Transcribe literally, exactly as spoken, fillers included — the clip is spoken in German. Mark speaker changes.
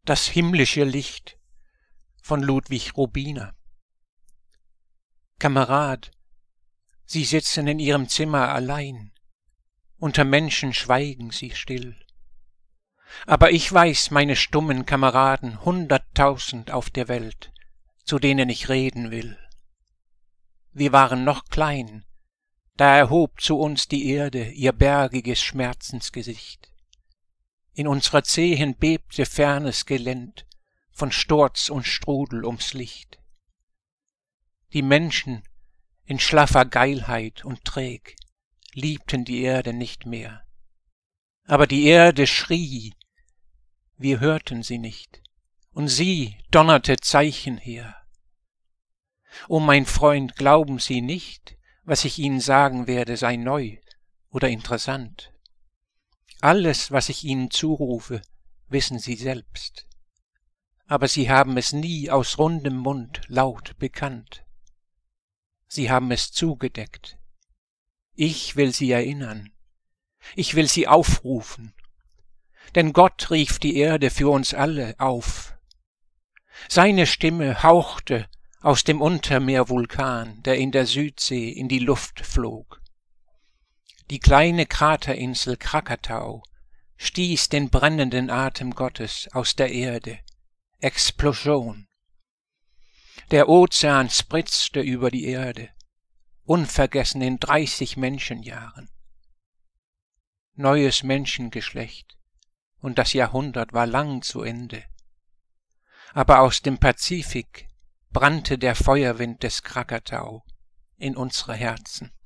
Speaker 1: Das himmlische Licht von Ludwig Rubiner. Kamerad, Sie sitzen in Ihrem Zimmer allein, unter Menschen schweigen Sie still. Aber ich weiß meine stummen Kameraden, hunderttausend auf der Welt, zu denen ich reden will. Wir waren noch klein, da erhob zu uns die Erde ihr bergiges Schmerzensgesicht. In unserer Zehen bebte fernes Gelend von Sturz und Strudel ums Licht. Die Menschen in schlaffer Geilheit und träg liebten die Erde nicht mehr. Aber die Erde schrie, wir hörten sie nicht, und sie donnerte Zeichen her. O mein Freund, glauben Sie nicht, was ich Ihnen sagen werde, sei neu oder interessant. Alles, was ich Ihnen zurufe, wissen Sie selbst. Aber Sie haben es nie aus rundem Mund laut bekannt. Sie haben es zugedeckt. Ich will Sie erinnern. Ich will Sie aufrufen. Denn Gott rief die Erde für uns alle auf. Seine Stimme hauchte aus dem Untermeervulkan, der in der Südsee in die Luft flog. Die kleine Kraterinsel Krakatau stieß den brennenden Atem Gottes aus der Erde. Explosion. Der Ozean spritzte über die Erde, unvergessen in dreißig Menschenjahren. Neues Menschengeschlecht, und das Jahrhundert war lang zu Ende. Aber aus dem Pazifik brannte der Feuerwind des Krakatau in unsere Herzen.